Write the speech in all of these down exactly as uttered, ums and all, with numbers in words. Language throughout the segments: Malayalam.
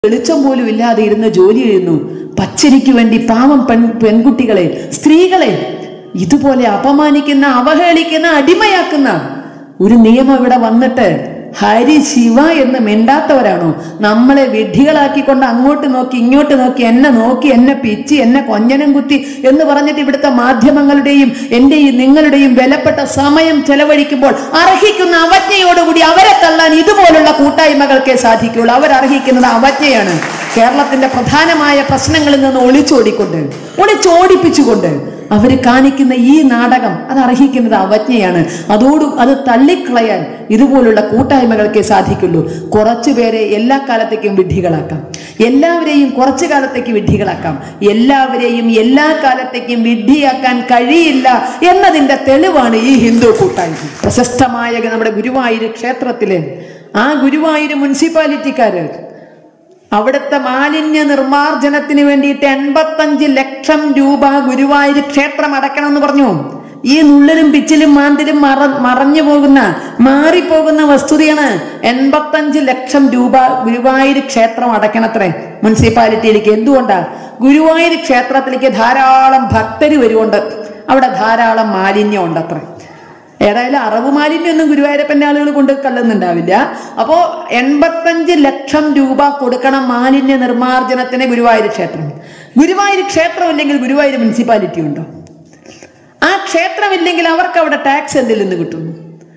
വെളിച്ചം പോലും ഇല്ലാതെ ഇരുന്ന് ജോലി ചെയ്യുന്നു. പച്ചരിക്ക് വേണ്ടി പാവം പെൺ പെൺകുട്ടികളെ സ്ത്രീകളെ ഇതുപോലെ അപമാനിക്കുന്ന, അവഹേളിക്കുന്ന, അടിമയാക്കുന്ന ഒരു നിയമം ഇവിടെ വന്നിട്ട് ഹരി ശിവ എന്ന് മിണ്ടാത്തവരാണോ? നമ്മളെ വിഡ്ഢികളാക്കിക്കൊണ്ട് അങ്ങോട്ട് നോക്കി ഇങ്ങോട്ട് നോക്കി എന്നെ നോക്കി എന്നെ പിച്ചി എന്നെ കൊഞ്ഞനം കുത്തി എന്ന് പറഞ്ഞിട്ട് ഇവിടുത്തെ മാധ്യമങ്ങളുടെയും എന്റെയും നിങ്ങളുടെയും വിലപ്പെട്ട സമയം ചെലവഴിക്കുമ്പോൾ അർഹിക്കുന്ന അവജ്ഞയോടുകൂടി അവരെ തള്ളാൻ ഇതുപോലുള്ള കൂട്ടായ്മകൾക്കേ സാധിക്കുള്ളൂ. അവരർഹിക്കുന്നത് അവജ്ഞയാണ്. കേരളത്തിന്റെ പ്രധാനമായ പ്രശ്നങ്ങളിൽ നിന്ന് ഒളിച്ചോടിക്കൊണ്ട് ഒളിച്ചോടിപ്പിച്ചുകൊണ്ട് അവർ കാണിക്കുന്ന ഈ നാടകം അത് അർഹിക്കുന്നത് അവജ്ഞയാണ്. അതോട് അത് തള്ളിക്കളയാൻ ഇതുപോലുള്ള കൂട്ടായ്മകൾക്കേ സാധിക്കുള്ളൂ. കുറച്ചു പേരെ എല്ലാ കാലത്തേക്കും വിഡ്ഢികളാക്കാം, എല്ലാവരെയും കുറച്ചു കാലത്തേക്ക് വിഡ്ഢികളാക്കാം, എല്ലാവരെയും എല്ലാ കാലത്തേക്കും വിഡ്ഢിയാക്കാൻ കഴിയില്ല എന്നതിന്റെ തെളിവാണ് ഈ ഹിന്ദു കൂട്ടായ്മ. പ്രശസ്തമായ നമ്മുടെ ഗുരുവായൂർ ക്ഷേത്രത്തിലെ ആ ഗുരുവായൂർ മുനിസിപ്പാലിറ്റിക്കാര് അവിടുത്തെ മാലിന്യ നിർമാർജനത്തിന് വേണ്ടിയിട്ട് എൺപത്തഞ്ച് ലക്ഷം രൂപ ഗുരുവായൂർ ക്ഷേത്രം അടക്കണം എന്ന് പറഞ്ഞു. ഈ നുള്ളിലും പിച്ചിലും മാന്തിലും മറ മറഞ്ഞു പോകുന്ന മാറിപ്പോകുന്ന വസ്തുതയാണ്. എൺപത്തഞ്ച് ലക്ഷം രൂപ ഗുരുവായൂർ ക്ഷേത്രം അടക്കണത്രേ മുനിസിപ്പാലിറ്റിയിലേക്ക്. എന്തുകൊണ്ടാ? ഗുരുവായൂർ ക്ഷേത്രത്തിലേക്ക് ധാരാളം ഭക്തര് വരുകൊണ്ട് അവിടെ ധാരാളം മാലിന്യം ഉണ്ടത്രേ. ഏതായാലും അറവ് മാലിന്യൊന്നും ഗുരുവായൂരപ്പന്റെ ആളുകൾ കൊണ്ട് കള്ളുന്നുണ്ടാവില്ല. അപ്പോ എൺപത്തഞ്ച് ലക്ഷം രൂപ കൊടുക്കണം മാലിന്യ നിർമാർജനത്തിന് ഗുരുവായൂർ ക്ഷേത്രം. ഗുരുവായൂർ ക്ഷേത്രം ഇല്ലെങ്കിൽ ഗുരുവായൂർ മുനിസിപ്പാലിറ്റി ഉണ്ടോ? ആ ക്ഷേത്രം ഇല്ലെങ്കിൽ അവർക്ക് അവിടെ ടാക്സ് എന്തിൽ നിന്ന് കിട്ടുന്നു?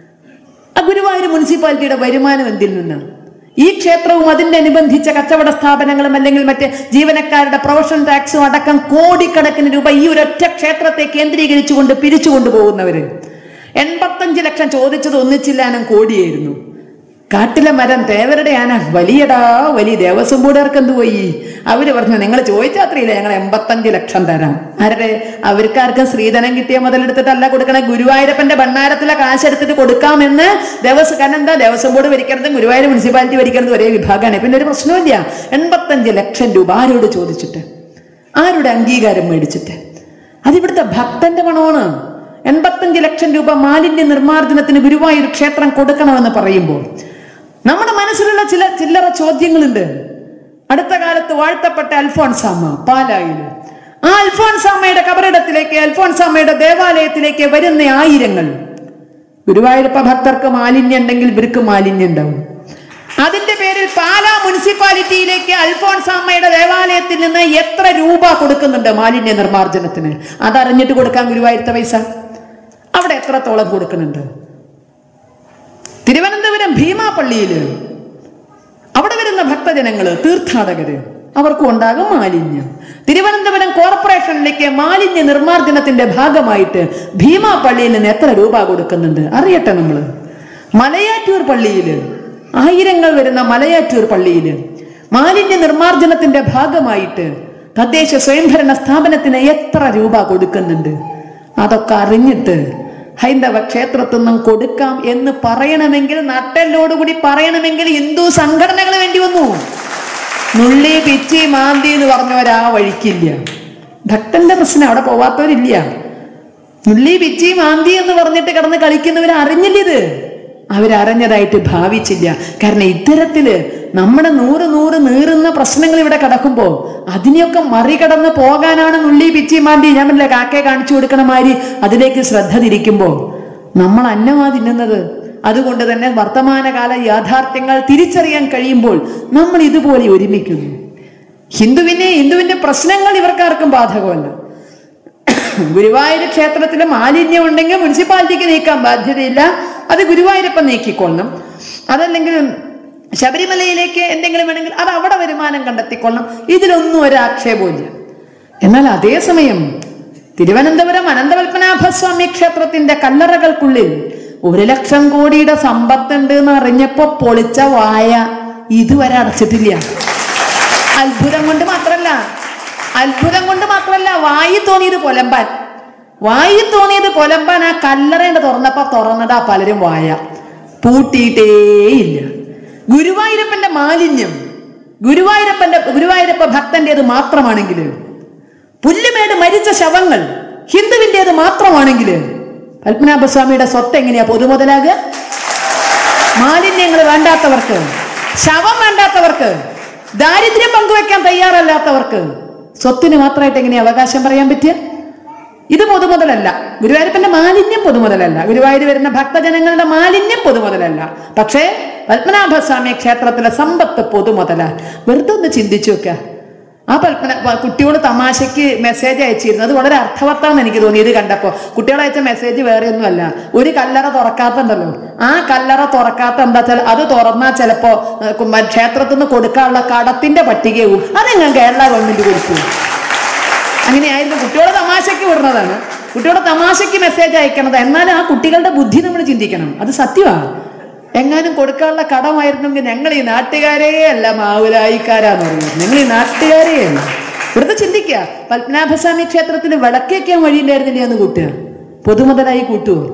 ആ ഗുരുവായൂർ മുനിസിപ്പാലിറ്റിയുടെ വരുമാനം എന്തിൽ നിന്നാണ്? ഈ ക്ഷേത്രവും അതിന്റെ അനുബന്ധിച്ച കച്ചവട സ്ഥാപനങ്ങളും അല്ലെങ്കിൽ മറ്റ് ജീവനക്കാരുടെ പ്രൊഫഷണൽ ടാക്സും അടക്കം കോടിക്കണക്കിന് രൂപ ഈ ഒരൊറ്റ ക്ഷേത്രത്തെ കേന്ദ്രീകരിച്ചുകൊണ്ട് പിരിച്ചു കൊണ്ടുപോകുന്നവര്. എൺപത്തഞ്ച് ലക്ഷം ചോദിച്ചത് ഒന്നിച്ചില്ലാനും കോടിയായിരുന്നു. കാട്ടിലെ മരം തേവരുടെ ആന വലിയടാ വലിയ. ദേവസ്വം ബോർഡുകാർക്ക് എന്ത് പോയി? അവര് പറഞ്ഞു നിങ്ങൾ ചോദിച്ചാത്രയില്ല, ഞങ്ങൾ എൺപത്തഞ്ച് ലക്ഷം തരാം. ആരുടെ? അവർക്കാർക്കും സ്ത്രീധനം കിട്ടിയ മുതലെടുത്തിട്ടല്ല കൊടുക്കണേ, ഗുരുവായൂരപ്പന്റെ ഭണ്ണാരത്തിലെ കാശെടുത്തിട്ട് കൊടുക്കാമെന്ന് ദേവസ്വം. കാരണം എന്താ? ദേവസ്വം ബോർഡ് ഭരിക്കരുതും ഗുരുവായൂർ മുനിസിപ്പാലിറ്റി ഭരിക്കരുതും ഒരേ വിഭാഗമാണ്. പിന്നെ ഒരു പ്രശ്നമില്ല. എൺപത്തഞ്ച് ലക്ഷം രൂപ ആരോട് ചോദിച്ചിട്ട്, ആരുടെ അംഗീകാരം മേടിച്ചിട്ട്? അതിവിടുത്തെ ഭക്തന്റെ പണമാണ്. എൺപത്തഞ്ച് ലക്ഷം രൂപ മാലിന്യ നിർമാർജനത്തിന് ഗുരുവായൂർ ക്ഷേത്രം കൊടുക്കണമെന്ന് പറയുമ്പോൾ നമ്മുടെ മനസ്സിലുള്ള ചില ചില്ലറ ചോദ്യങ്ങളുണ്ട്. അടുത്ത കാലത്ത് വാഴ്ത്തപ്പെട്ട അൽഫോൺസാമ്മ പാലായില്, ആ അൽഫോൺസാമ്മയുടെ കബറിടത്തിലേക്ക്, അൽഫോൺസാമ്മയുടെ ദേവാലയത്തിലേക്ക് വരുന്ന ആയിരങ്ങൾ. ഗുരുവായൂരപ്പ ഭക്തർക്ക് മാലിന്യം ഉണ്ടെങ്കിൽ ഇവർക്ക് മാലിന്യം ഉണ്ടാവും. അതിന്റെ പേരിൽ പാലാ മുനിസിപ്പാലിറ്റിയിലേക്ക് അൽഫോൺസാമ്മയുടെ ദേവാലയത്തിൽ നിന്ന് എത്ര രൂപ കൊടുക്കുന്നുണ്ട് മാലിന്യ നിർമാർജനത്തിന്? അതറിഞ്ഞിട്ട് കൊടുക്കാൻ ഗുരുവായൂരത്തെ പൈസ അവിടെ എത്രത്തോളം കൊടുക്കുന്നുണ്ട്? തിരുവനന്തപുരം ഭീമാപള്ളിയില് അവിടെ വരുന്ന ഭക്തജനങ്ങള്, തീർത്ഥാടകര്, അവർക്കും ഉണ്ടാകും മാലിന്യം. തിരുവനന്തപുരം കോർപ്പറേഷനിലേക്ക് മാലിന്യ നിർമാർജനത്തിന്റെ ഭാഗമായിട്ട് ഭീമാപള്ളിയിൽ നിന്ന് എത്ര രൂപ കൊടുക്കുന്നുണ്ട് അറിയട്ടെ നമ്മള്. മലയാറ്റൂർ പള്ളിയില്, ആയിരങ്ങൾ വരുന്ന മലയാറ്റൂർ പള്ളിയില് മാലിന്യ നിർമാർജനത്തിന്റെ ഭാഗമായിട്ട് തദ്ദേശ സ്വയംഭരണ സ്ഥാപനത്തിന് എത്ര രൂപ കൊടുക്കുന്നുണ്ട്? അതൊക്കെ അറിഞ്ഞിട്ട് ഹൈന്ദവ ക്ഷേത്രത്തിൽ നിന്നും കൊടുക്കാം എന്ന് പറയണമെങ്കിൽ, നട്ടെല്ലോടുകൂടി പറയണമെങ്കിൽ ഹിന്ദു സംഘടനകൾ വേണ്ടി വന്നു. നുള്ളി പിച്ചി മാന്തി എന്ന് പറഞ്ഞവരാ വഴിക്കില്ല. ഭക്തന്റെ പ്രശ്നം അവിടെ പോവാത്തവരില്ല. നുള്ളി പിച്ചി മാന്തി എന്ന് പറഞ്ഞിട്ട് കിടന്ന് കളിക്കുന്നവർ അറിഞ്ഞില്ല. ഇത് അവരറിഞ്ഞതായിട്ട് ഭാവിച്ചില്ല. കാരണം ഇത്തരത്തില് നമ്മുടെ നൂറ് നൂറ് നീറുന്ന പ്രശ്നങ്ങൾ ഇവിടെ കിടക്കുമ്പോ അതിനെയൊക്കെ മറികടന്ന് പോകാനാണ് നുള്ളി പിച്ചി മാന്തി, ഞാൻ പറഞ്ഞില്ല കാക്കയെ കാണിച്ചു കൊടുക്കണ മാതിരി അതിലേക്ക് ശ്രദ്ധ തിരിക്കുമ്പോ നമ്മൾ അന്നമാ തിന്നുന്നത്. അതുകൊണ്ട് തന്നെ വർത്തമാനകാല യാഥാർത്ഥ്യങ്ങൾ തിരിച്ചറിയാൻ കഴിയുമ്പോൾ നമ്മൾ ഇതുപോലെ ഒരുമിക്കുന്നു. ഹിന്ദുവിനെ ഹിന്ദുവിന്റെ പ്രശ്നങ്ങൾ ഇവർക്കാർക്കും ബാധകമല്ല. ഗുരുവായൂർ ക്ഷേത്രത്തിലെ മാലിന്യം ഉണ്ടെങ്കിൽ മുനിസിപ്പാലിറ്റിക്ക് നീക്കാൻ ബാധ്യതയില്ല, അത് ഗുരുവായൂരപ്പൻ നീക്കിക്കൊള്ളണം. അതല്ലെങ്കിൽ ശബരിമലയിലേക്ക് എന്തെങ്കിലും വേണമെങ്കിൽ അത് അവിടെ വരുമാനം കണ്ടെത്തിക്കൊള്ളണം. ഇതിലൊന്നും ഒരു ആക്ഷേപമില്ല. എന്നാൽ അതേസമയം തിരുവനന്തപുരം അനന്തപത്മനാഭസ്വാമി ക്ഷേത്രത്തിന്റെ കല്ലറകൾക്കുള്ളിൽ ഒരു ലക്ഷം കോടിയുടെ സമ്പത്തുണ്ട് എന്ന് അറിഞ്ഞപ്പോ പൊളിച്ച വായ ഇതുവരെ അടച്ചിട്ടില്ല. അത്ഭുതം കൊണ്ട് മാത്രല്ല അത്ഭുതം കൊണ്ട് മാത്രല്ല വായി തോന്നിയത് പൊലമ്പാൻ വായി തോന്നിയത് പൊലമ്പാൻ ആ കല്ലറയുടെ തുറന്നപ്പോ തുറന്നതാ പലരും വായ പൂട്ടിയിട്ടേയില്ല. ഗുരുവായൂരപ്പന്റെ മാലിന്യം ഗുരുവായൂരപ്പന്റെ ഗുരുവായൂരപ്പ ഭക്തന്റേത് മാത്രമാണെങ്കിൽ, പുല്ലുമേട് മരിച്ച ശവങ്ങൾ ഹിന്ദുവിൻ്റെത് മാത്രമാണെങ്കിൽ പത്മനാഭസ്വാമിയുടെ സ്വത്ത് എങ്ങനെയാ പൊതുമുതലാകുക? മാലിന്യങ്ങൾ വേണ്ടാത്തവർക്ക്, ശവം വേണ്ടാത്തവർക്ക് ദാരിദ്ര്യം പങ്കുവെക്കാൻ തയ്യാറല്ലാത്തവർക്ക് സ്വത്തിന് മാത്രമായിട്ട് എങ്ങനെ അവകാശം പറയാൻ പറ്റിയ? ഇത് പൊതുമുതലല്ല. ഗുരുവായൂരപ്പന്റെ മാലിന്യം പൊതുമുതലല്ല. ഗുരുവായൂർ വരുന്ന ഭക്തജനങ്ങളുടെ മാലിന്യം പൊതുമുതലല്ല. പക്ഷേ പത്മനാഭസ്വാമി ക്ഷേത്രത്തിലെ സമ്പത്ത് പൊതുമുതല. വെറുതെ ഒന്ന് ചിന്തിച്ചു വെക്കുക. ആ പത്മന കുട്ടിയോട് തമാശയ്ക്ക് മെസ്സേജ് അയച്ചിരുന്നു. അത് വളരെ അർത്ഥവത്താണെന്ന് എനിക്ക് തോന്നി ഇത് കണ്ടപ്പോ. കുട്ടികൾ അയച്ച മെസ്സേജ് വേറെ ഒന്നുമല്ല, ഒരു കല്ലറ തുറക്കാത്തുണ്ടല്ലോ, ആ കല്ലറ തുറക്കാത്ത എന്താ വെച്ചാൽ അത് തുറന്നാൽ ചിലപ്പോ ക്ഷേത്രത്തിൽ നിന്ന് കൊടുക്കാനുള്ള കടത്തിന്റെ പട്ടികയും അത് ഞാൻ കേരള ഗവൺമെന്റ് കൊടുക്കും. അങ്ങനെയായിരുന്നു. കുട്ടികളെ തമാശയ്ക്ക് വിടുന്നതാണ്, കുട്ടികളെ തമാശയ്ക്ക് മെസ്സേജ് അയക്കണത്. എന്നാലും ആ കുട്ടികളുടെ ബുദ്ധി നമ്മൾ ചിന്തിക്കണം, അത് സത്യമാണ്. എങ്ങാനും കൊടുക്കാനുള്ള കടമായിരുന്നെങ്കിൽ ഞങ്ങൾ ഈ നാട്ടുകാരേ അല്ല മാവുലായിക്കാരാന്ന് പറയുന്നത്, ഞങ്ങൾ ഈ നാട്ടുകാരേ അല്ല. ഇവിടുത്തെ ചിന്തിക്കുക, പത്മനാഭസ്വാമി ക്ഷേത്രത്തിൽ വിളക്കേക്കാൻ വഴിയുണ്ടായിരുന്നില്ല എന്ന് കൂട്ടുക, പൊതുമുതലായി കൂട്ടുവോ?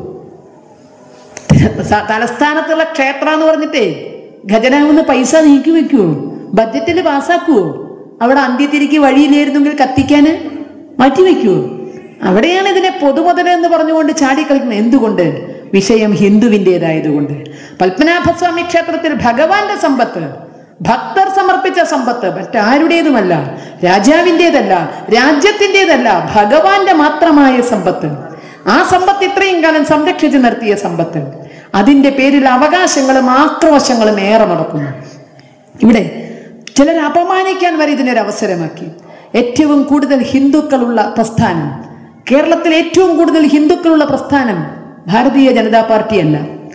തലസ്ഥാനത്തുള്ള ക്ഷേത്രം എന്ന് പറഞ്ഞിട്ടേ ഖജനാവിന്ന് പൈസ നീക്കി വെക്കുവോ? ബഡ്ജറ്റിൽ പാസ്സാക്കുവോ? അവിടെ അന്ത്യത്തിരിക്ക് വഴിയില്ലായിരുന്നെങ്കിൽ കത്തിക്കാന് മാറ്റിവെക്കുവോ? അവിടെയാണ് ഇതിനെ പൊതുമുതൽ എന്ന് പറഞ്ഞുകൊണ്ട് ചാടിക്കളിക്കുന്നത്. എന്തുകൊണ്ട്? വിഷയം ഹിന്ദുവിൻ്റെതായതുകൊണ്ട്. പത്മനാഭസ്വാമി ക്ഷേത്രത്തിൽ ഭഗവാന്റെ സമ്പത്ത്, ഭക്തർ സമർപ്പിച്ച സമ്പത്ത് മറ്റാരുടേതുമല്ല, രാജാവിൻ്റെതല്ല, രാജ്യത്തിൻ്റെതല്ല, ഭഗവാന്റെ മാത്രമായ സമ്പത്ത്. ആ സമ്പത്ത് ഇത്രയും കാലം സംരക്ഷിച്ചു നിർത്തിയ സമ്പത്ത്. അതിൻ്റെ പേരിൽ അവകാശങ്ങളും ആക്രോശങ്ങളും ഏറെ നടക്കുന്നു. ഇവിടെ ചിലർ അപമാനിക്കാൻ വരെ ഇതിനൊരു അവസരമാക്കി. ഏറ്റവും കൂടുതൽ ഹിന്ദുക്കളുള്ള പ്രസ്ഥാനം, കേരളത്തിൽ ഏറ്റവും കൂടുതൽ ഹിന്ദുക്കളുള്ള പ്രസ്ഥാനം ഭാരതീയ ജനതാ പാർട്ടിയല്ല,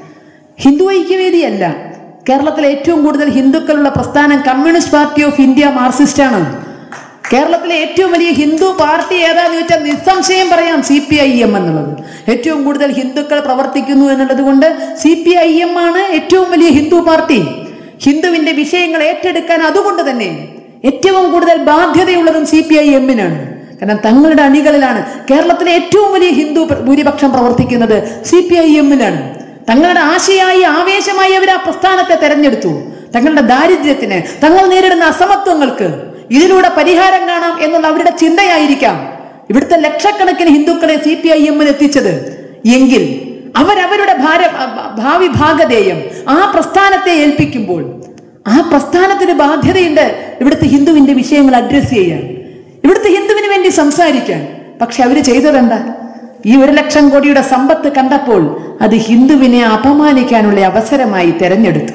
ഹിന്ദു ഐക്യവേദിയല്ല. കേരളത്തിലെ ഏറ്റവും കൂടുതൽ ഹിന്ദുക്കളുള്ള പ്രസ്ഥാനം communist party of India, Marxist ആണ്. കേരളത്തിലെ ഏറ്റവും വലിയ ഹിന്ദു പാർട്ടി ഏതാന്ന് ചോദിച്ചാൽ നിസ്സംശയം പറയാം സി പി ഐ എം എന്നുള്ളത്. ഏറ്റവും കൂടുതൽ ഹിന്ദുക്കൾ പ്രവർത്തിക്കുന്നു എന്നുള്ളത് കൊണ്ട് സി പി ഐ എം ആണ് ഏറ്റവും വലിയ ഹിന്ദു പാർട്ടി. ഹിന്ദുവിന്റെ വിഷയങ്ങൾ ഏറ്റെടുക്കാൻ അതുകൊണ്ട് തന്നെ ഏറ്റവും കൂടുതൽ ബാധ്യതയുള്ളതും സി പി ഐ എമ്മിനാണ്. കാരണം തങ്ങളുടെ അണികളിലാണ്. കേരളത്തിലെ ഏറ്റവും വലിയ ഹിന്ദു ഭൂരിപക്ഷം പ്രവർത്തിക്കുന്നത് സി പി ഐ എമ്മിലാണ്. തങ്ങളുടെ ആശയായി ആവേശമായി അവർ ആ പ്രസ്ഥാനത്തെ തെരഞ്ഞെടുത്തു. തങ്ങളുടെ ദാരിദ്ര്യത്തിന്, തങ്ങൾ നേരിടുന്ന അസമത്വങ്ങൾക്ക് ഇതിലൂടെ പരിഹാരം കാണാം എന്നുള്ള അവരുടെ ചിന്തയായിരിക്കാം ഇവിടുത്തെ ലക്ഷക്കണക്കിന് ഹിന്ദുക്കളെ സി പി ഐ എമ്മിന് എത്തിച്ചത്. എങ്കിൽ അവരവരുടെ ഭാര ഭാവി ഭാഗധേയം ആ പ്രസ്ഥാനത്തെ ഏൽപ്പിക്കുമ്പോൾ ആ പ്രസ്ഥാനത്തിന് ബാധ്യതയുണ്ട് ഇവിടുത്തെ ഹിന്ദുവിന്റെ വിഷയങ്ങൾ അഡ്രസ് ചെയ്യാൻ, ഇവിടുത്തെ ഹിന്ദുവിന് വേണ്ടി സംസാരിക്കാൻ. പക്ഷെ അവര് ചെയ്തതെന്താ? ഈ ഒരു ലക്ഷം കോടിയുടെ സമ്പത്ത് കണ്ടപ്പോൾ അത് ഹിന്ദുവിനെ അപമാനിക്കാനുള്ള അവസരമായി തെരഞ്ഞെടുത്തു.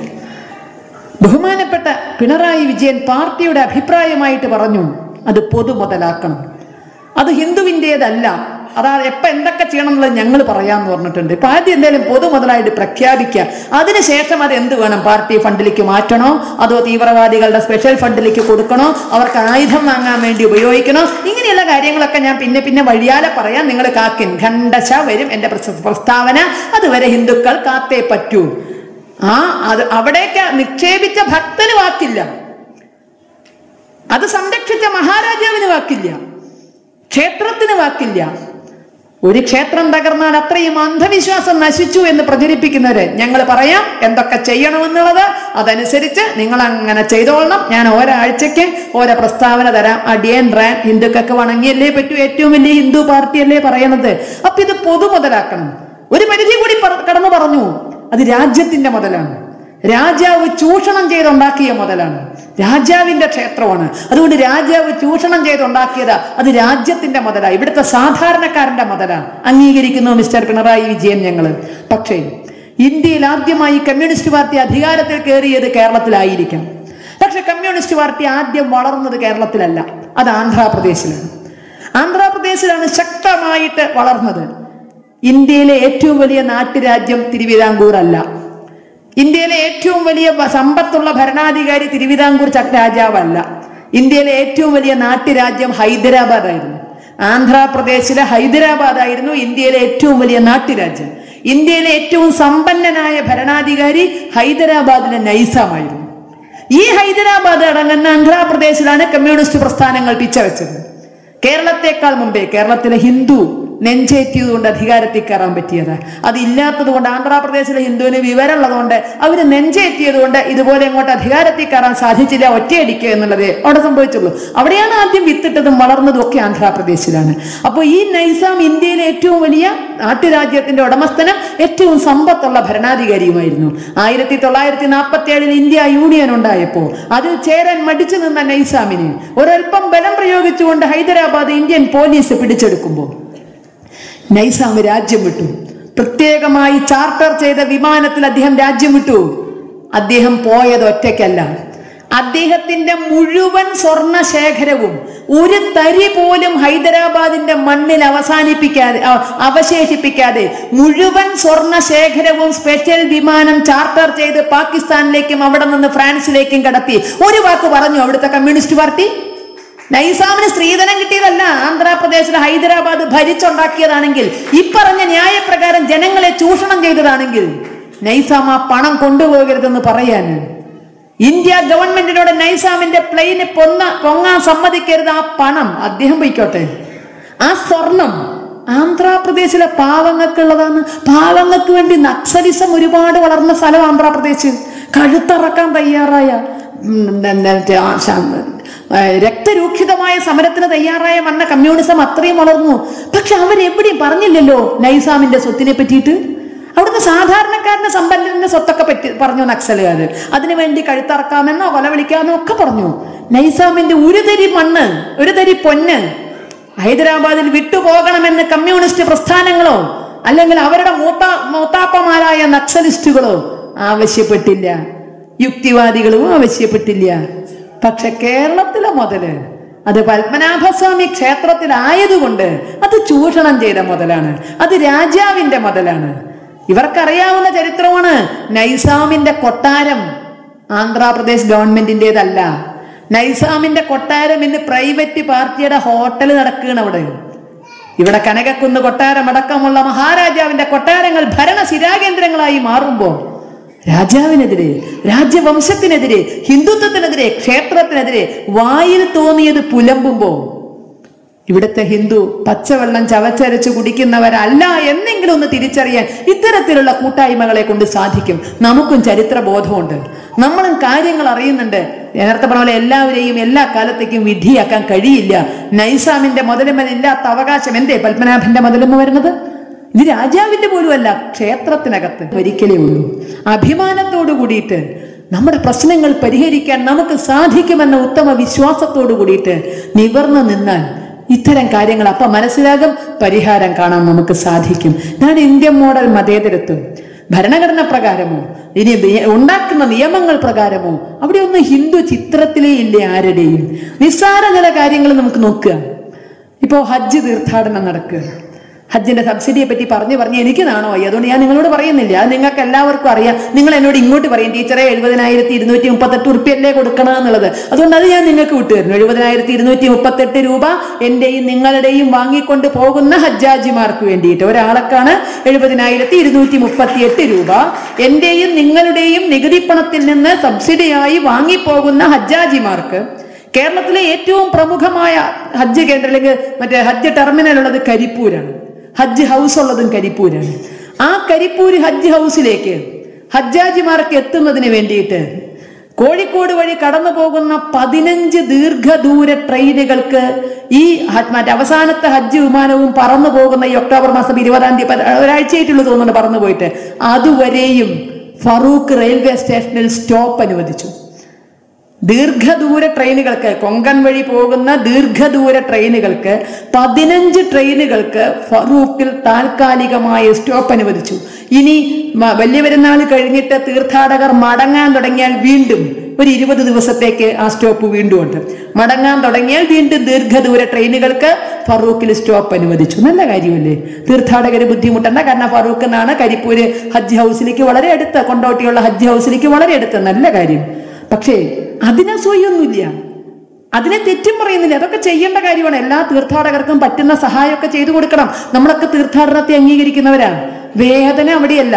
ബഹുമാനപ്പെട്ട പിണറായി വിജയൻ പാർട്ടിയുടെ അഭിപ്രായമായിട്ട് പറഞ്ഞു, അത് പൊതുമുതലാക്കണം, അത് ഹിന്ദുവിൻ്റെതല്ല. അതായത് എപ്പോൾ എന്തൊക്കെ ചെയ്യണം എന്നുള്ളത് ഞങ്ങൾ പറയാമെന്ന് പറഞ്ഞിട്ടുണ്ട്. ഇപ്പം ആദ്യം എന്തായാലും പൊതുമുതലായിട്ട് പ്രഖ്യാപിക്കുക, അതിനുശേഷം അത് എന്ത് വേണം, പാർട്ടി ഫണ്ടിലേക്ക് മാറ്റണോ അതോ തീവ്രവാദികളുടെ സ്പെഷ്യൽ ഫണ്ടിലേക്ക് കൊടുക്കണോ, അവർക്ക് ആയുധം വാങ്ങാൻ വേണ്ടി ഉപയോഗിക്കണോ, ഇങ്ങനെയുള്ള കാര്യങ്ങളൊക്കെ ഞാൻ പിന്നെ പിന്നെ വഴിയാലെ പറയാം. നിങ്ങൾ കാക്കിൻ ഖണ്ഡശ വരും എൻ്റെ പ്രസ്താവന, അതുവരെ ഹിന്ദുക്കൾ കാത്തേ പറ്റൂ. ആ അത് അവിടേക്ക് നിക്ഷേപിച്ച ഭക്തന് വാക്കില്ല, അത് സംരക്ഷിച്ച മഹാരാജാവിന് വാക്കില്ല, ക്ഷേത്രത്തിന് വാക്കില്ല. ഒരു ക്ഷേത്രം തകർന്നാൽ അത്രയും അന്ധവിശ്വാസം നശിച്ചു എന്ന് പ്രചരിപ്പിക്കുന്നവര് ഞങ്ങൾ പറയാം എന്തൊക്കെ ചെയ്യണമെന്നുള്ളത്, അതനുസരിച്ച് നിങ്ങൾ അങ്ങനെ ചെയ്തോളണം. ഞാൻ ഒരാഴ്ചക്ക് ഓരോ പ്രസ്താവന തരാം. അടിയൻ റാൻ ഹിന്ദുക്കൾക്ക് വണങ്ങിയല്ലേ പറ്റൂ, ഏറ്റവും വലിയ ഹിന്ദു പാർട്ടിയല്ലേ പറയണത്. അപ്പൊ ഇത് പൊതുമുതലാക്കണം. ഒരു പരിധി കൂടി കടന്നു പറഞ്ഞു, അത് രാജ്യത്തിന്റെ മുതലാണ്, രാജാവ് ചൂഷണം ചെയ്തുണ്ടാക്കിയ മുതലാണ്, രാജാവിന്റെ ക്ഷേത്രമാണ്. അതുകൊണ്ട് രാജാവ് ചൂഷണം ചെയ്തുണ്ടാക്കിയതാ, അത് രാജ്യത്തിന്റെ മുതലാണ്, ഇവിടുത്തെ സാധാരണക്കാരന്റെ മുതലാണ്. അംഗീകരിക്കുന്നു മിസ്റ്റർ പിണറായി വിജയൻ ഞങ്ങള്. പക്ഷേ ഇന്ത്യയിൽ ആദ്യമായി കമ്മ്യൂണിസ്റ്റ് പാർട്ടി അധികാരത്തിൽ കയറിയത് കേരളത്തിലായിരിക്കാം. പക്ഷെ കമ്മ്യൂണിസ്റ്റ് പാർട്ടി ആദ്യം വളർന്നത് കേരളത്തിലല്ല, അത് ആന്ധ്രാപ്രദേശിലാണ്. ആന്ധ്രാപ്രദേശിലാണ് ശക്തമായിട്ട് വളർന്നത്. ഇന്ത്യയിലെ ഏറ്റവും വലിയ നാട്ടുരാജ്യം തിരുവിതാംകൂർ അല്ല. ഇന്ത്യയിലെ ഏറ്റവും വലിയ സമ്പത്തുള്ള ഭരണാധികാരി തിരുവിതാംകൂർ രാജാവല്ല. ഇന്ത്യയിലെ ഏറ്റവും വലിയ നാട്ടുരാജ്യം ഹൈദരാബാദ് ആയിരുന്നു. ആന്ധ്രാപ്രദേശിലെ ഹൈദരാബാദ് ആയിരുന്നു ഇന്ത്യയിലെ ഏറ്റവും വലിയ നാട്ടുരാജ്യം. ഇന്ത്യയിലെ ഏറ്റവും സമ്പന്നനായ ഭരണാധികാരി ഹൈദരാബാദിലെ നൈസാമായിരുന്നു. ഈ ഹൈദരാബാദ് അടങ്ങുന്ന ആന്ധ്രാപ്രദേശിലാണ് കമ്മ്യൂണിസ്റ്റ് പ്രസ്ഥാനങ്ങൾ പിച്ചവെച്ചത്. കേരളത്തെക്കാൾ മുമ്പേ കേരളത്തിലെ ഹിന്ദു നെഞ്ചേറ്റിയത് കൊണ്ട് അധികാരത്തിൽ കയറാൻ പറ്റിയത്. അതില്ലാത്തത് കൊണ്ട്, ആന്ധ്രാപ്രദേശിലെ ഹിന്ദുവിന് വിവരമുള്ളതുകൊണ്ട് അവര് നെഞ്ചേറ്റിയത് കൊണ്ട് ഇതുപോലെ ഇങ്ങോട്ട് അധികാരത്തിൽ കയറാൻ സാധിച്ചില്ല, ഒറ്റയടിക്കുക എന്നുള്ളത് അവിടെ സംഭവിച്ചുള്ളൂ. അവിടെയാണ് ആദ്യം വിത്തിട്ടതും വളർന്നതും ഒക്കെ ആന്ധ്രാപ്രദേശിലാണ്. അപ്പോൾ ഈ നൈസാം ഇന്ത്യയിലെ ഏറ്റവും വലിയ നാട്ടുരാജ്യത്തിന്റെ ഉടമസ്ഥനും ഏറ്റവും സമ്പത്തുള്ള ഭരണാധികാരിയുമായിരുന്നു. ആയിരത്തി തൊള്ളായിരത്തി നാൽപ്പത്തി ഏഴിൽ ഇന്ത്യ യൂണിയൻ ഉണ്ടായപ്പോൾ അതിൽ ചേരാൻ മടിച്ചു നിന്ന നൈസാമിന് ഒരൽപ്പം ബലം പ്രയോഗിച്ചുകൊണ്ട് ഹൈദരാബാദ് ഇന്ത്യൻ പോലീസ് പിടിച്ചെടുക്കുമ്പോൾ നൈസാം രാജ്യം വിട്ടു. പ്രത്യേകമായി ചാർട്ടർ ചെയ്ത വിമാനത്തിൽ അദ്ദേഹം രാജ്യം വിട്ടു. അദ്ദേഹം പോയത് ഒറ്റയ്ക്കല്ല. അദ്ദേഹത്തിന്റെ മുഴുവൻ സ്വർണ ശേഖരവും ഒരു തരി പോലും ഹൈദരാബാദിന്റെ മണ്ണിൽ അവസാനിപ്പിക്കാതെ അവശേഷിപ്പിക്കാതെ മുഴുവൻ സ്വർണ ശേഖരവും സ്പെഷ്യൽ വിമാനം ചാർട്ടർ ചെയ്ത് പാകിസ്ഥാനിലേക്കും അവിടെ നിന്ന് ഫ്രാൻസിലേക്കും കടത്തി. ഒരു വാക്ക് പറഞ്ഞു അവിടുത്തെ കമ്മ്യൂണിസ്റ്റ് പാർട്ടി. നൈസാമിന് സ്ത്രീധനം കിട്ടിയതല്ല, ആന്ധ്രാപ്രദേശിലെ ഹൈദരാബാദ് ഭരിച്ചുണ്ടാക്കിയതാണെങ്കിൽ, ഇപ്പറഞ്ഞ ന്യായപ്രകാരം ജനങ്ങളെ ചൂഷണം ചെയ്തതാണെങ്കിൽ നൈസാം ആ പണം കൊണ്ടുപോകരുതെന്ന് പറയാൻ ഇന്ത്യ ഗവൺമെന്റിനോട് നൈസാമിന്റെ പ്ലെയിന് പൊന്ന പൊങ്ങാൻ സമ്മതിക്കരുത്. ആ പണം അദ്ദേഹം പോയിക്കോട്ടെ. ആ സ്വർണം ആന്ധ്രാപ്രദേശിലെ പാവങ്ങൾക്കുള്ളതാണ്. പാവങ്ങൾക്ക് വേണ്ടി നക്സലിസം ഒരുപാട് വളർന്ന സ്ഥലം ആന്ധ്രാപ്രദേശ്. കഴുത്തറക്കാൻ തയ്യാറായ, രക്തരൂക്ഷിതമായ സമരത്തിന് തയ്യാറായ മണ്ണ കമ്മ്യൂണിസം അത്രയും വളർന്നു. പക്ഷെ അവരെവിടെയും പറഞ്ഞില്ലല്ലോ നൈസാമിന്റെ സ്വത്തിനെ പറ്റിയിട്ട്. അവിടുന്ന് സാധാരണക്കാരന്റെ സമ്പന്നന്റെ സ്വത്തൊക്കെ പറ്റി പറഞ്ഞു നക്സലുകാര്. അതിനുവേണ്ടി കഴുത്തറക്കാമെന്നോ കൊല വിളിക്കാമെന്നോ ഒക്കെ പറഞ്ഞു. നൈസാമിന്റെ ഒരു തരി മണ്ണ്, ഒരു തരി പൊന്ന് ഹൈദരാബാദിൽ വിട്ടുപോകണമെന്ന് കമ്മ്യൂണിസ്റ്റ് പ്രസ്ഥാനങ്ങളോ അല്ലെങ്കിൽ അവരുടെ മൂത്ത മൂത്താപ്പമാരായ നക്സലിസ്റ്റുകളോ ആവശ്യപ്പെട്ടില്ല, യുക്തിവാദികളും ആവശ്യപ്പെട്ടില്ല. പക്ഷെ കേരളത്തിലെ മുതല് അത് പത്മനാഭസ്വാമി ക്ഷേത്രത്തിലായതുകൊണ്ട് അത് ചൂഷണം ചെയ്ത മുതലാണ്, അത് രാജാവിന്റെ മുതലാണ്. ഇവർക്കറിയാവുന്ന ചരിത്രമാണ്. നൈസാമിന്റെ കൊട്ടാരം ആന്ധ്രാപ്രദേശ് ഗവൺമെന്റിൻ്റെതല്ല. നൈസാമിന്റെ കൊട്ടാരം ഇന്ന് പ്രൈവറ്റ് പാർട്ടിയുടെ ഹോട്ടൽ നടക്കുകയാണ് അവിടെ. ഇവിടെ കനകക്കുന്ന് കൊട്ടാരം അടക്കമുള്ള മഹാരാജാവിന്റെ കൊട്ടാരങ്ങൾ ഭരണ സ്ഥിരാകേന്ദ്രങ്ങളായി മാറുമ്പോൾ രാജാവിനെതിരെ, രാജ്യവംശത്തിനെതിരെ, ഹിന്ദുത്വത്തിനെതിരെ, ക്ഷേത്രത്തിനെതിരെ വായിൽ തോന്നിയത് പുലമ്പുമ്പോ ഇവിടുത്തെ ഹിന്ദു പച്ചവെള്ളം ചവച്ചരച്ച് കുടിക്കുന്നവരല്ല എന്നെങ്കിലും ഒന്ന് തിരിച്ചറിയാൻ ഇത്തരത്തിലുള്ള കൂട്ടായ്മകളെ കൊണ്ട് സാധിക്കും. നമുക്കും ചരിത്ര ബോധമുണ്ട്, നമ്മളും കാര്യങ്ങൾ അറിയുന്നുണ്ട്. നേരത്തെ പറഞ്ഞ പോലെ എല്ലാവരെയും എല്ലാ കാലത്തേക്കും വിധിയാക്കാൻ കഴിയില്ല. നൈസാമിന്റെ മുതലുമല്ലാത്ത അവകാശം എന്തേ പത്മനാഭന്റെ മുതലുമ വരുന്നത്? ഇത് രാജാവിന്റെ പോലും അല്ല, ക്ഷേത്രത്തിനകത്ത് ഒരിക്കലേ ഉള്ളൂ. അഭിമാനത്തോടു കൂടിയിട്ട് നമ്മുടെ പ്രശ്നങ്ങൾ പരിഹരിക്കാൻ നമുക്ക് സാധിക്കുമെന്ന ഉത്തമ വിശ്വാസത്തോടു കൂടിയിട്ട് നിവർന്നു നിന്നാൽ ഇത്തരം കാര്യങ്ങൾ അപ്പൊ മനസ്സിലാകും, പരിഹാരം കാണാൻ നമുക്ക് സാധിക്കും. ഇതാണ് ഇന്ത്യൻ മോഡൽ മതേതരത്വം. ഭരണഘടന പ്രകാരമോ ഇനി ഉണ്ടാക്കുന്ന നിയമങ്ങൾ പ്രകാരമോ അവിടെ ഒന്നും ഹിന്ദു ചിത്രത്തിലേ ഇല്ല ആരുടെയും. നിസ്സാര ചില കാര്യങ്ങൾ നമുക്ക് നോക്കുക. ഇപ്പോ ഹജ്ജ് തീർത്ഥാടനം നടക്കുക. ഹജ്ജിന്റെ സബ്സിഡിയെ പറ്റി പറഞ്ഞു പറഞ്ഞ് എനിക്ക് നാണോ ആയി. അതുകൊണ്ട് ഞാൻ നിങ്ങളോട് പറയുന്നില്ല, അത് നിങ്ങൾക്ക് എല്ലാവർക്കും അറിയാം. നിങ്ങൾ എന്നോട് ഇങ്ങോട്ട് പറയും, ടീച്ചറെ എഴുപതിനായിരത്തി ഇരുന്നൂറ്റി മുപ്പത്തെട്ട് ഉറുപ്പ്യല്ലേ കൊടുക്കണം എന്നുള്ളത്. അതുകൊണ്ട് അത് ഞാൻ നിങ്ങൾക്ക് വിട്ടുതരുന്നു. എഴുപതിനായിരത്തി ഇരുന്നൂറ്റി മുപ്പത്തെട്ട് രൂപ എന്റെയും നിങ്ങളുടെയും വാങ്ങിക്കൊണ്ട് പോകുന്ന ഹജ്ജാജിമാർക്ക് വേണ്ടിയിട്ട് ഒരാളക്കാണ് എഴുപതിനായിരത്തി ഇരുന്നൂറ്റി മുപ്പത്തി എട്ട് രൂപ എന്റെയും നിങ്ങളുടെയും നികുതി പണത്തിൽ നിന്ന് സബ്സിഡിയായി വാങ്ങിപ്പോകുന്ന ഹജ്ജാജിമാർക്ക്. കേരളത്തിലെ ഏറ്റവും പ്രമുഖമായ ഹജ്ജ് കേന്ദ്രം അല്ലെങ്കിൽ മറ്റേ ഹജ്ജ് ടെർമിനൽ ഉള്ളത് കരിപ്പൂരാണ്. ഹജ്ജ് ഹൗസ് ഉള്ളതും കരിപ്പൂരാണ്. ആ കരിപ്പൂർ ഹജ്ജ് ഹൗസിലേക്ക് ഹജ്ജാജിമാർക്ക് എത്തുന്നതിന് വേണ്ടിയിട്ട് കോഴിക്കോട് വഴി കടന്നു പോകുന്ന പതിനഞ്ച് ദീർഘദൂര ട്രെയിനുകൾക്ക് ഈ മറ്റേ അവസാനത്തെ ഹജ്ജ് വിമാനവും പറന്നു പോകുന്ന ഈ ഒക്ടോബർ മാസം ഇരുപതാം തീയതി ഒരാഴ്ചയായിട്ടുള്ളൂ തോന്നുന്നുണ്ട് പറന്നു പോയിട്ട്, അതുവരെയും ഫറൂഖ് റെയിൽവേ സ്റ്റേഷനിൽ സ്റ്റോപ്പ് അനുവദിച്ചു. ദീർഘദൂര ട്രെയിനുകൾക്ക്, കൊങ്കൺ വഴി പോകുന്ന ദീർഘദൂര ട്രെയിനുകൾക്ക് പതിനഞ്ച് ട്രെയിനുകൾക്ക് ഫറൂഖിൽ താൽക്കാലികമായ സ്റ്റോപ്പ് അനുവദിച്ചു. ഇനി വലിയ പെരുന്നാൾ കഴിഞ്ഞിട്ട് തീർത്ഥാടകർ മടങ്ങാൻ തുടങ്ങിയാൽ വീണ്ടും ഒരു ഇരുപത് ദിവസത്തേക്ക് ആ സ്റ്റോപ്പ് വീണ്ടും ഉണ്ട്. മടങ്ങാൻ തുടങ്ങിയാൽ വീണ്ടും ദീർഘദൂര ട്രെയിനുകൾക്ക് ഫറൂഖിൽ സ്റ്റോപ്പ് അനുവദിച്ചു. നല്ല കാര്യമല്ലേ? തീർത്ഥാടകര് ബുദ്ധിമുട്ടണ്ട. കാരണം ഫറൂഖ് എന്നാണ് കരിപ്പൂര് ഹജ്ജ് ഹൗസിലേക്ക് വളരെ അടുത്ത്, കൊണ്ടോട്ടിയുള്ള ഹജ്ജ് ഹൗസിലേക്ക് വളരെ അടുത്ത്. നല്ല കാര്യം. പക്ഷേ അതിനെ സ്വയൊന്നുമില്ല, അതിനെ തെറ്റും പറയുന്നില്ല. അതൊക്കെ ചെയ്യേണ്ട കാര്യമാണ്. എല്ലാ തീർത്ഥാടകർക്കും പറ്റുന്ന സഹായമൊക്കെ ചെയ്തു കൊടുക്കണം. നമ്മളൊക്കെ തീർത്ഥാടനത്തെ അംഗീകരിക്കുന്നവരാണ്. വേദന അവിടെയല്ല.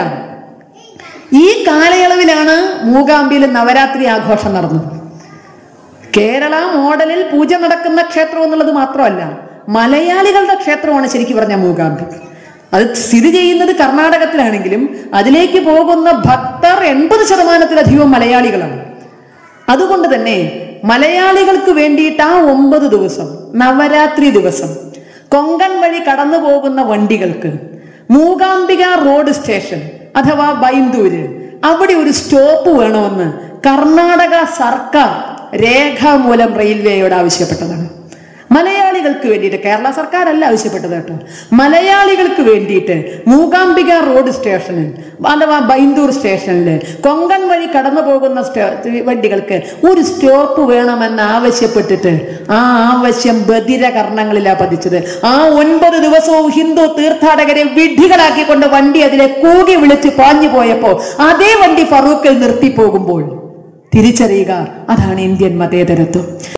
ഈ കാലയളവിലാണ് മൂകാംബിയിൽ നവരാത്രി ആഘോഷം നടന്നത്. കേരള മോഡലിൽ പൂജ നടക്കുന്ന ക്ഷേത്രം എന്നുള്ളത് മാത്രമല്ല, മലയാളികളുടെ ക്ഷേത്രമാണ് ശരിക്കും പറഞ്ഞ മൂകാംബിക. അത് സ്ഥിതി ചെയ്യുന്നത് കർണാടകത്തിലാണെങ്കിലും അതിലേക്ക് പോകുന്ന ഭക്തർ എൺപത് ശതമാനത്തിലധികം മലയാളികളാണ്. അതുകൊണ്ട് തന്നെ മലയാളികൾക്ക് വേണ്ടിയിട്ട് ആ ഒമ്പത് ദിവസം, നവരാത്രി ദിവസം, കൊങ്കൺ വഴി കടന്നു പോകുന്ന വണ്ടികൾക്ക് മൂകാംബിക റോഡ് സ്റ്റേഷൻ അഥവാ ബൈന്ദൂര് അവിടെ ഒരു സ്റ്റോപ്പ് വേണമെന്ന് കർണാടക സർക്കാർ രേഖാമൂലം റെയിൽവേയോട് ആവശ്യപ്പെട്ടതാണ്. മലയാളികൾക്ക് വേണ്ടിയിട്ട്, കേരള സർക്കാരല്ല ആവശ്യപ്പെട്ടത് കേട്ടോ, മലയാളികൾക്ക് വേണ്ടിയിട്ട് മൂകാംബിക റോഡ് സ്റ്റേഷനിൽ അഥവാ ബൈന്ദൂർ സ്റ്റേഷനിൽ കൊങ്കൺ വഴി കടന്നു പോകുന്ന വണ്ടികൾക്ക് ഒരു സ്റ്റോപ്പ് വേണമെന്ന് ആവശ്യപ്പെട്ടിട്ട് ആ ആവശ്യം ബധിര കർണങ്ങളിലാണ് പതിച്ചത്. ആ ഒൻപത് ദിവസവും ഹിന്ദു തീർത്ഥാടകരെ വിഡ്ഢികളാക്കിക്കൊണ്ട് വണ്ടി അതിലെ കൂകി വിളിച്ച് പാഞ്ഞു പോയപ്പോ അതേ വണ്ടി ഫറൂഖിൽ നിർത്തി പോകുമ്പോൾ തിരിച്ചറിയുക, അതാണ് ഇന്ത്യൻ മതേതരത്വം.